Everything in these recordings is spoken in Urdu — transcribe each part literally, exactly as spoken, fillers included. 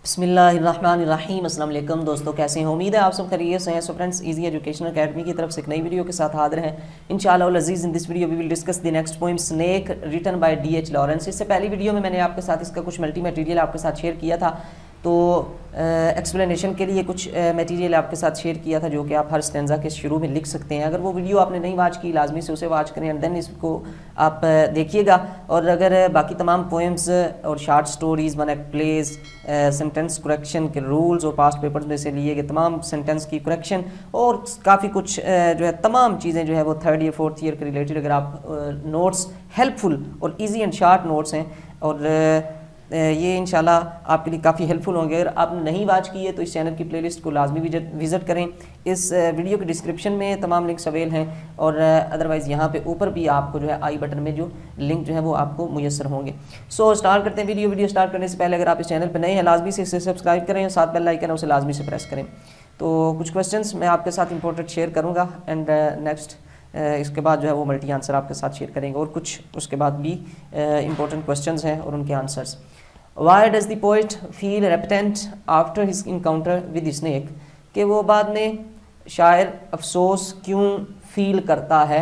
بسم اللہ الرحمن الرحیم۔ السلام علیکم دوستوں، کیسے ہیں؟ امید ہے آپ سب خیریت سے ہیں۔ So friends, easy education academy کی طرف سے ایک نئی ویڈیو کے ساتھ حاضر ہیں انشاءاللہ العزیز۔ In this video we will discuss the next poem snake written by D H Lawrence. اس سے پہلی ویڈیو میں میں نے آپ کے ساتھ اس کا کچھ ملٹی میٹیریل آپ کے ساتھ شیئر کیا تھا، تو ایکسپلینیشن کے لیے کچھ میٹیریل آپ کے ساتھ شیئر کیا تھا جو کہ آپ ہر سٹینزا کے شروع میں لکھ سکتے ہیں۔ اگر وہ ویڈیو آپ نے نہیں واچ کی، لازمی سے اسے واچ کریں اینڈ دین اس کو آپ دیکھیے گا۔ اور اگر باقی تمام پوئمز اور short stories, one act plays, sentence correction کے رولز اور پاسٹ پیپرز میں سے لیے گئے تمام سینٹنس کی کریکشن اور کافی کچھ جو ہے تمام چیزیں جو ہے وہ تھرڈ ایئر فورتھ ایئر کے ریلیٹڈ اگر آپ نوٹس ہیلپ فل اور ایزی اینڈ شارٹ نوٹس ہیں، اور یہ انشاءاللہ آپ کے لیے کافی ہیلپ فل ہوں گے۔ اگر آپ نے نہیں واچ کی ہے تو اس چینل کی پلے لسٹ کو لازمی وزٹ کریں۔ اس ویڈیو کے ڈسکرپشن میں تمام لنکس اویل ہیں، اور ادروائز یہاں پہ اوپر بھی آپ کو جو ہے آئی بٹن میں جو لنک جو ہے وہ آپ کو میسر ہوں گے۔ سو اسٹارٹ کرتے ہیں ویڈیو ویڈیو اسٹارٹ کرنے سے پہلے اگر آپ اس چینل پہ نئے ہیں لازمی سے اسے سبسکرائب کریں اور ساتھ بیل آئیکن اسے لازمی سے پریس کریں۔ تو کچھ کوسچنس میں آپ کے ساتھ امپورٹنٹ شیئر کروں گا اینڈ نیکسٹ اس کے بعد جو ہے وہ ملٹی آنسر آپ کے ساتھ شیئر کریں گے، اور کچھ اس کے بعد بھی امپورٹنٹ کوسچنس ہیں اور ان کے answers. Why does the poet feel repentant after his encounter with the snake؟ کہ وہ بعد میں شاعر افسوس کیوں فیل کرتا ہے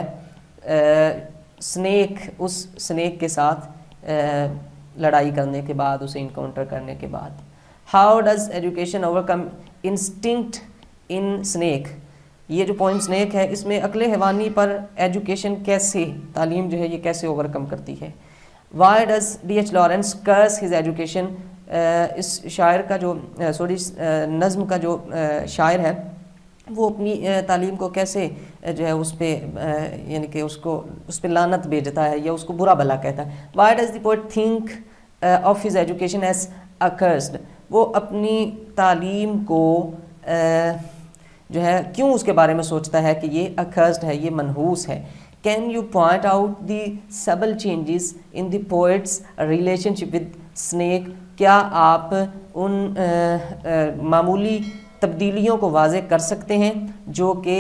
سنیک اس سنیک کے ساتھ لڑائی کرنے کے بعد، اسے انکاؤنٹر کرنے کے بعد۔ How does education overcome instinct in snake؟ یہ جو پوائنٹ سنیک ہے اس میں عقل حیوانی پر ایجوکیشن کیسے، تعلیم جو ہے یہ کیسے اوورکم کرتی ہے۔ Why does D H Lawrence curse his education؟ اس شاعر کا جو سوری نظم کا جو شاعر ہے وہ اپنی تعلیم کو کیسے جو ہے اس پہ یعنی کہ اس کو اس پہ لعنت بھیجتا ہے یا اس کو برا بھلا کہتا ہے۔ Why does the poet think of his education as accursed؟ وہ اپنی تعلیم کو جو ہے کیوں اس کے بارے میں سوچتا ہے کہ یہ accursed ہے، یہ منحوس ہے۔ Can you point out the subtle changes in the poet's relationship with snake؟ کیا آپ ان معمولی تبدیلیوں کو واضح کر سکتے ہیں جو کہ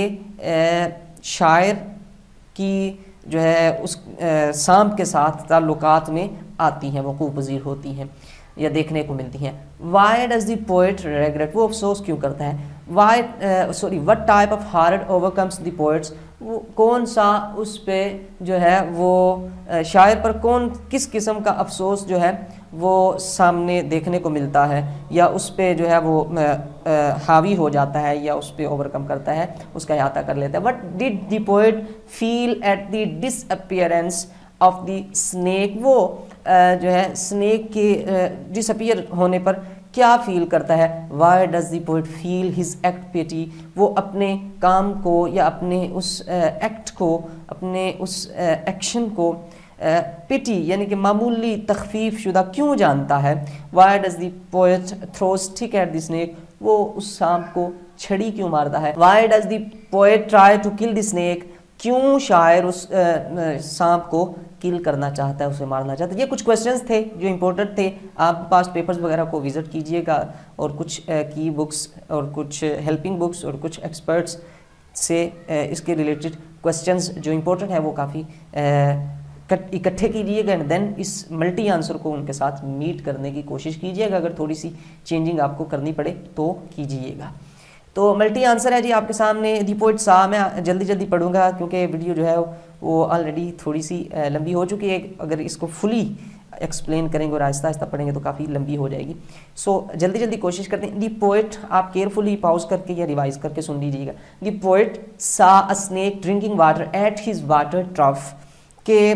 شاعر کی جو ہے اس سانپ کے ساتھ تعلقات میں آتی ہیں، وقوع پذیر ہوتی ہیں یا دیکھنے کو ملتی ہیں۔ Why does the poet regret؟ وہ افسوس کیوں کرتا ہے۔ Why sorry what type of horror overcomes the poets؟ وہ کون سا اس پہ جو ہے وہ شاعر پر کون کس قسم کا افسوس جو ہے وہ سامنے دیکھنے کو ملتا ہے یا اس پہ جو ہے وہ حاوی ہو جاتا ہے یا اس پہ اوورکم کرتا ہے، اس کا احاطہ کر لیتا ہے۔ What did the poet feel at the disappearance of the snake؟ وہ جو ہے سنیک کے ڈس اپیئر ہونے پر کیا فیل کرتا ہے۔ Why does the poet feel his act pity؟ وہ اپنے کام کو یا اپنے اس ایکٹ کو، اپنے اس ایکشن کو پٹی یعنی کہ معمولی تخفیف شدہ کیوں جانتا ہے۔ Why does the poet throw stick at the snake؟ وہ اس سانپ کو چھڑی کیوں مارتا ہے۔ Why does the poet try to kill the snake؟ کیوں شاعر اس سانپ کو کل کرنا چاہتا ہے، اسے مارنا چاہتا ہے۔ یہ کچھ کوسچنز تھے جو امپورٹنٹ تھے، آپ پاسٹ پیپرز وغیرہ کو وزٹ کیجئے گا اور کچھ کی بکس اور کچھ ہیلپنگ بکس اور کچھ ایکسپرٹس سے اس کے ریلیٹڈ کوسچنز جو امپورٹنٹ ہیں وہ کافی اکٹھے کیجیے گا اینڈ دین اس ملٹی آنسر کو ان کے ساتھ میٹ کرنے کی کوشش کیجیے گا۔ اگر تھوڑی سی چینجنگ آپ کو کرنی پڑے تو کیجیے گا۔ تو ملٹی آنسر ہے جی آپ کے سامنے۔ دی پوئٹ سا، میں جلدی جلدی پڑھوں گا کیونکہ ویڈیو جو ہے وہ آلریڈی تھوڑی سی لمبی ہو چکی ہے، اگر اس کو فلی ایکسپلین کریں گے اور آہستہ آہستہ پڑھیں گے تو کافی لمبی ہو جائے گی۔ سو جلدی جلدی کوشش کرتے ہیں۔ دی پوئٹ، آپ کیئرفلی پاؤز کر کے یا ریوائز کر کے سن لیجیے گا۔ The poet saw a snake drinking water at his water trough, کہ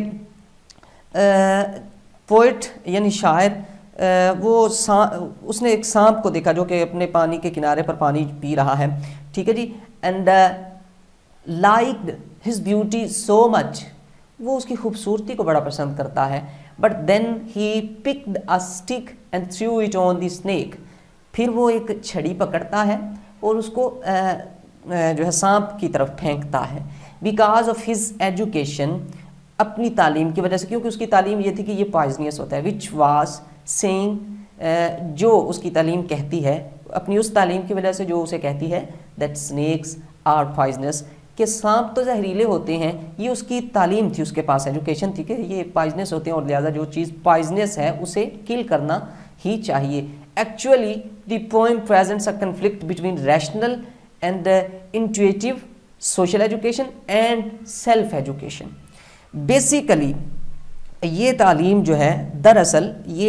پوئٹ یعنی شاعر وہ اس نے ایک سانپ کو دیکھا جو کہ اپنے پانی کے کنارے پر پانی پی رہا ہے، ٹھیک ہے جی۔ And liked his beauty so much, وہ اس کی خوبصورتی کو بڑا پسند کرتا ہے۔ But then he picked a stick and threw it on the snake, پھر وہ ایک چھڑی پکڑتا ہے اور اس کو جو ہے سانپ کی طرف پھینکتا ہے۔ بیکاز آف ہز ایجوکیشن، اپنی تعلیم کی وجہ سے، کیونکہ اس کی تعلیم یہ تھی کہ یہ پوائزنیس ہوتا ہے۔ وچ واز سینگ، جو اس کی تعلیم کہتی ہے، اپنی اس تعلیم کی وجہ سے جو اسے کہتی ہے دیٹ snakes are poisonous، کہ سانپ تو زہریلے ہوتے ہیں، یہ اس کی تعلیم تھی، اس کے پاس ایجوکیشن تھی کہ یہ پوائزنس ہوتے ہیں اور لہٰذا جو چیز پوائزنس ہے اسے کل کرنا ہی چاہیے۔ Actually, the poem presents a conflict between rational and uh, intuitive social education and self education. Basically یہ تعلیم جو ہے دراصل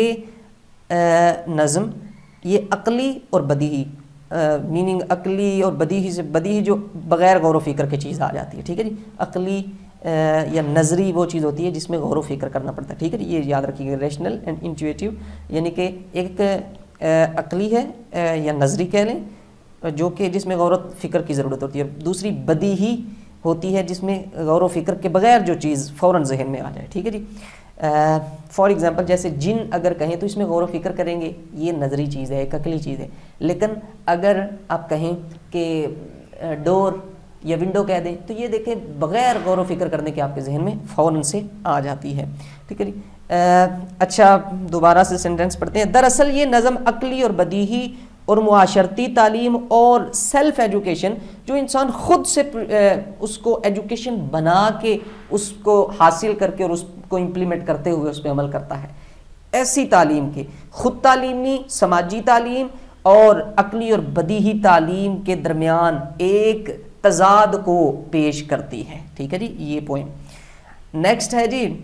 یہ نظم یہ عقلی اور بدیہی میننگ عقلی اور بدیہی سے بدیہی جو بغیر غور و فکر کی چیز آ جاتی ہے, ٹھیک ہے جی. عقلی یا نظری وہ چیز ہوتی ہے جس میں غور و فکر کرنا پڑتا ہے, ٹھیک ہے جی. یہ یاد رکھیے گا, ریشنل اینڈ انٹویٹیو یعنی کہ ایک عقلی ہے یا نظری کہہ لیں جو کہ جس میں غور و فکر کی ضرورت ہوتی ہے, دوسری بدیہی ہوتی ہے جس میں غور و فکر کے بغیر جو چیز فوراً ذہن میں آ جائے, ٹھیک ہے جی. فار ایگزامپل جیسے جن اگر کہیں تو اس میں غور و فکر کریں گے, یہ نظری چیز ہے, ایک عقلی چیز ہے. لیکن اگر آپ کہیں کہ ڈور یا ونڈو کہہ دیں تو یہ دیکھیں بغیر غور و فکر کرنے کے آپ کے ذہن میں فوراً سے آ جاتی ہے, ٹھیک ہے جی. اچھا دوبارہ سے سینٹنس پڑھتے ہیں. دراصل یہ نظم عقلی اور بدیہی اور معاشرتی تعلیم اور سیلف ایجوکیشن جو انسان خود سے اس کو ایجوکیشن بنا کے اس کو حاصل کر کے اور اس کو امپلیمنٹ کرتے ہوئے اس پہ عمل کرتا ہے, ایسی تعلیم کے خود تعلیمی سماجی تعلیم اور عقلی اور بدیہی تعلیم کے درمیان ایک تضاد کو پیش کرتی ہے, ٹھیک ہے جی. یہ پوائنٹ نیکسٹ ہے جی,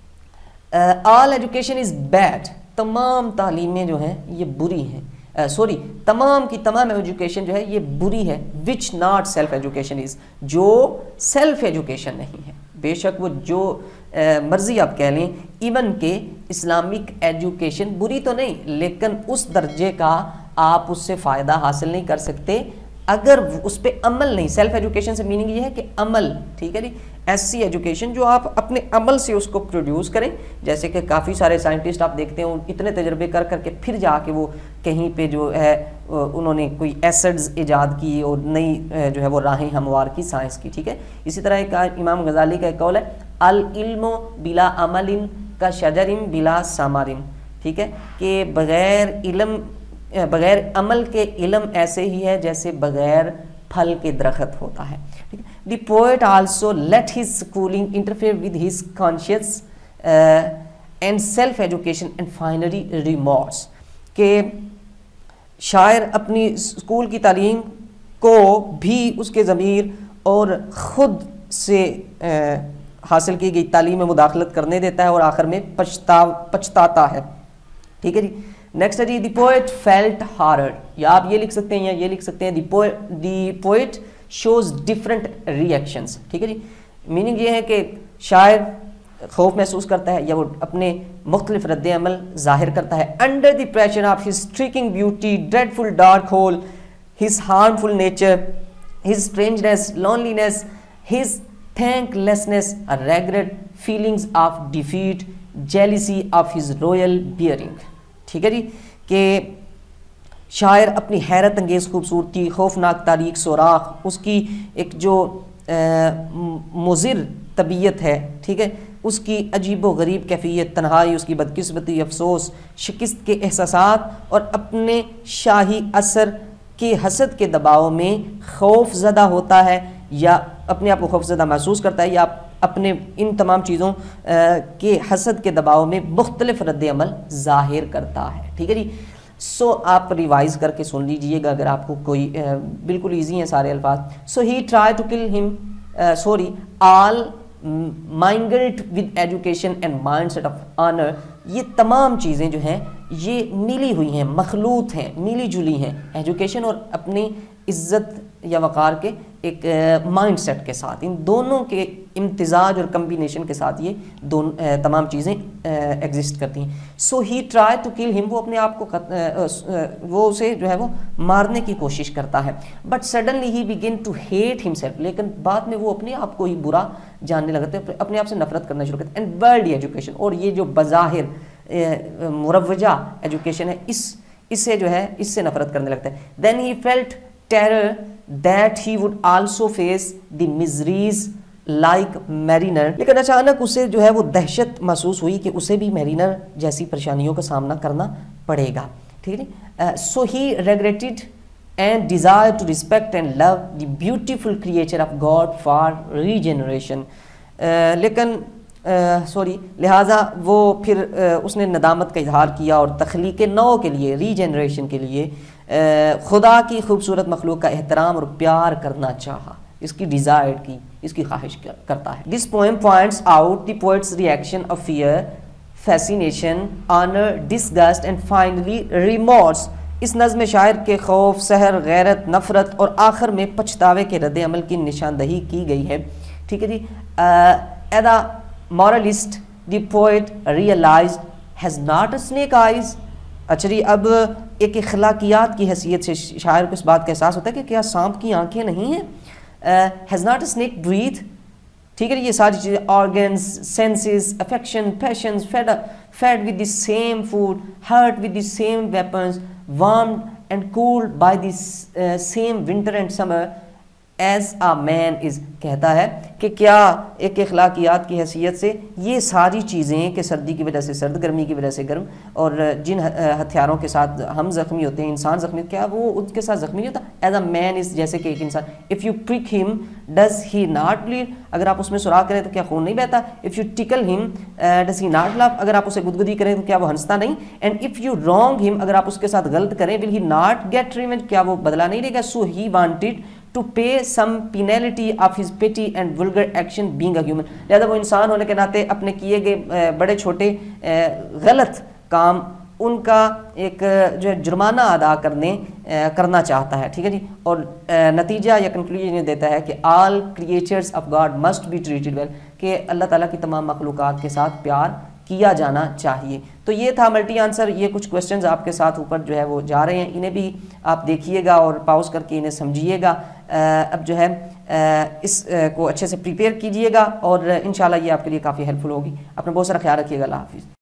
آل ایجوکیشن از بیڈ, تمام تعلیمیں جو ہیں یہ بری ہیں, سوری uh, تمام کی تمام ایجوکیشن جو ہے یہ بری ہے. Which not self education is, جو سیلف ایجوکیشن نہیں ہے. بے شک وہ جو uh, مرضی آپ کہہ لیں, ایون کہ اسلامک ایجوکیشن بری تو نہیں لیکن اس درجے کا آپ اس سے فائدہ حاصل نہیں کر سکتے اگر اس پہ عمل نہیں. سیلف ایجوکیشن سے میننگ یہ ہے کہ عمل, ٹھیک ہے جی. ایسی ایجوکیشن جو آپ اپنے عمل سے اس کو پروڈیوس کریں, جیسے کہ کافی سارے سائنٹسٹ آپ دیکھتے ہیں اتنے تجربے کر کر کے پھر جا کے وہ کہیں پہ جو ہے انہوں نے کوئی ایسڈز ایجاد کی اور نئی جو ہے وہ راہیں ہموار کی سائنس کی, ٹھیک ہے. اسی طرح ایک امام غزالی کا ایک قول ہے, العلم بلا عمل کا شجر بلا ثمر, ٹھیک ہے, کہ بغیر علم بغیر عمل کے علم ایسے ہی ہے جیسے بغیر پھل کے درخت ہوتا ہے. The poet also let his schooling interfere with his conscience and self education and finally remorse, کہ شاعر اپنی اسکول کی تعلیم کو بھی اس کے ضمیر اور خود سے حاصل کی گئی تعلیم میں مداخلت کرنے دیتا ہے اور آخر میں پچھتا پچھتاتا ہے, ٹھیک ہے جی. نیکسٹ ہے جی, دی پوئٹ فیلٹ ہارڈ, یا آپ یہ لکھ سکتے ہیں یا یہ لکھ سکتے ہیں, the poet the poet shows different reactions, ٹھیک ہے جی. میننگ یہ ہے کہ شاعر خوف محسوس کرتا ہے یا وہ اپنے مختلف رد عمل ظاہر کرتا ہے. Under the pressure of his striking beauty, dreadful dark hole, his harmful nature, his strangeness, loneliness, his thanklessness, regret, feelings of defeat, jealousy of his royal bearing, ٹھیک ہے جی. کہ شاعر اپنی حیرت انگیز خوبصورتی, خوفناک تاریک سوراخ, اس کی ایک جو مضر طبیعت ہے, ٹھیک ہے, اس کی عجیب و غریب کیفیت, تنہائی, اس کی بدقسمتی, افسوس, شکست کے احساسات اور اپنے شاہی اثر کے حسد کے دباؤ میں خوف زدہ ہوتا ہے یا اپنے آپ کو خوف زدہ محسوس کرتا ہے یا اپنے ان تمام چیزوں کے حسد کے دباؤ میں مختلف رد عمل ظاہر کرتا ہے, ٹھیک ہے جی. سو آپ ریوائز کر کے سن لیجئے گا اگر آپ کو کوئی بالکل ایزی ہیں سارے الفاظ. سو ہی try to kill him sorry all mingled with education and mind set of honour, یہ تمام چیزیں جو ہیں یہ ملی ہوئی ہیں, مخلوط ہیں, ملی جلی ہیں, ایجوکیشن اور اپنی عزت یا وقار کے ایک مائنڈ سیٹ کے ساتھ, ان دونوں کے امتزاج اور کمبینیشن کے ساتھ یہ دونوں تمام چیزیں ایگزسٹ کرتی ہیں. سو ہی ٹرائی ٹو کل ہم, وہ اپنے آپ کو وہ اسے جو ہے وہ مارنے کی کوشش کرتا ہے. But suddenly he began to hate himself, لیکن بعد میں وہ اپنے آپ کو ہی برا جاننے لگتا ہے, اپنے آپ سے نفرت کرنا شروع کرتا ہے. اینڈ ورلڈلی ایجوکیشن, اور یہ جو بظاہر مروجہ ایجوکیشن ہے اس اس سے جو ہے اس سے نفرت کرنے لگتا ہے. Then he felt terror that he would also face the miseries like mariner, لیکن اچانک اسے جو ہے وہ دہشت محسوس ہوئی کہ اسے بھی میرینر جیسی پریشانیوں کا سامنا کرنا پڑے گا, ٹھیک ہے. so he regretted and desired to respect and love the beautiful creature of God for regeneration, لیکن سوری لہٰذا وہ پھر اس نے ندامت کا اظہار کیا اور تخلیق نو کے لیے ری جنریشن کے لیے خدا کی خوبصورت مخلوق کا احترام اور پیار کرنا چاہا، اس کی ڈیزائر کی، اس کی خواہش کرتا ہے. This poem points out the poet's reaction of fear, fascination, honour, disgust and finally remorse. اس نظم شاعر کے خوف، سحر، غیرت، نفرت اور آخر میں پچھتاوے کے رد عمل کی نشاندہی کی گئی ہے. ٹھیک ہے جی. As a moralist the poet realized has not a snake eyes. اچھا جی، اب ایک اخلاقیات کی حیثیت سے شاعر کو اس بات کا احساس ہوتا ہے کہ کیا سانپ کی آنکھیں نہیں ہیں. has not a snake breathe. ٹھیک ہے جی، یہ ساری چیزیں organs, senses, affection, passions, fed, fed with the same food, hurt with the same weapons, warmed and cooled by the uh, same winter and summer as a man is. کہتا ہے کہ کیا ایک اخلاقیات کی حیثیت سے یہ ساری چیزیں کہ سردی کی وجہ سے سرد، گرمی کی وجہ سے گرم، اور جن ہتھیاروں کے ساتھ ہم زخمی ہوتے ہیں، انسان زخمی، کیا وہ ان کے ساتھ زخمی نہیں ہوتا؟ ایز اے مین از، جیسے کہ ایک انسان. اف یو پرک ہم ڈز ہی ناٹ بلیڈ. اگر آپ اس میں سوراخ کریں تو کیا خون نہیں بہتا؟ اف یو ٹکل ہم ڈز ہی ناٹ لاف. اگر آپ اسے گدگدی کریں تو کیا وہ ہنستا نہیں؟ اینڈ اف یو رانگ ہم، اگر آپ اس کے ساتھ غلط کریں، will he not get revenge. کیا وہ بدلہ نہیں لے گا؟ So he wanted to pay some penalty of his petty and vulgar action being a human. لہذا وہ انسان ہونے کے ناطے اپنے کیے گئے بڑے چھوٹے غلط کام ان کا ایک جو ہے جرمانہ ادا کرنے کرنا چاہتا ہے. ٹھیک ہے جی. اور نتیجہ یا کنکلوژن دیتا ہے کہ all creatures of God must be treated well، کہ اللہ تعالیٰ کی تمام مخلوقات کے ساتھ پیار کیا جانا چاہیے. تو یہ تھا ملٹی آنسر. یہ کچھ کویسچنز آپ کے ساتھ اوپر جو ہے وہ جا رہے ہیں، انہیں بھی آپ دیکھیے گا اور پاؤز کر کے انہیں سمجھیے گا. اب جو ہے اس کو اچھے سے پریپیئر کیجیے گا اور انشاءاللہ یہ آپ کے لیے کافی ہیلپ فل ہوگی. اپنا بہت سارا خیال رکھیے گا. اللہ حافظ.